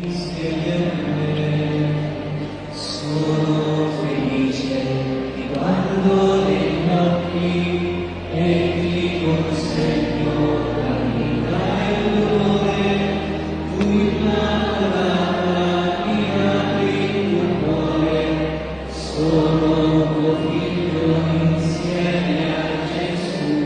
Sono felice, ti guardo negli occhi e ti consegno la vita e il dolore. Tu immacolata, mi apri il tuo cuore. Sono tuo figlio insieme a Gesù.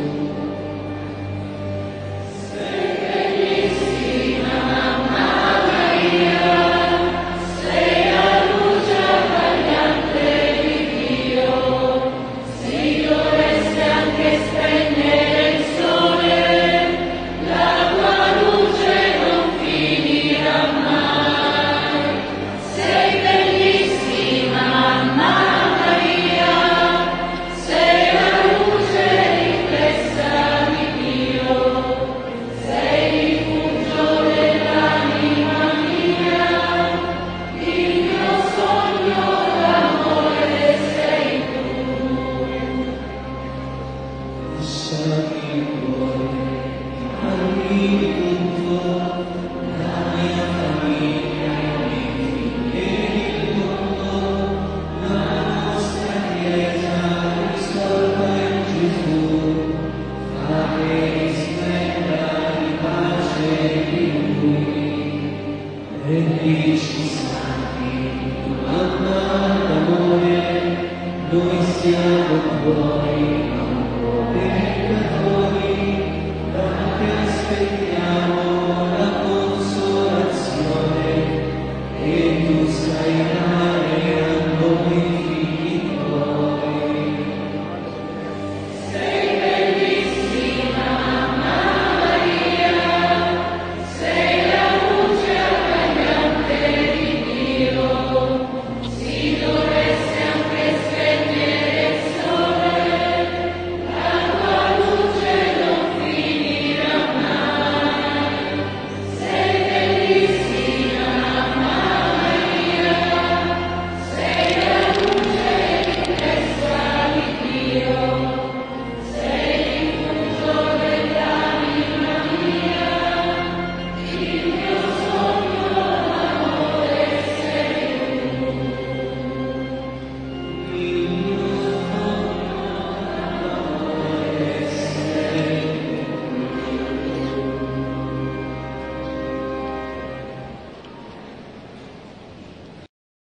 Lasciami il cuore, dammi tutto, la mia famiglia, i miei figli e il mondo, la nostra Chiesa risolta in Gesù, fate risplenda di pace in Lui. Benedici santi, tu mamma d'amore, noi siamo tuoi.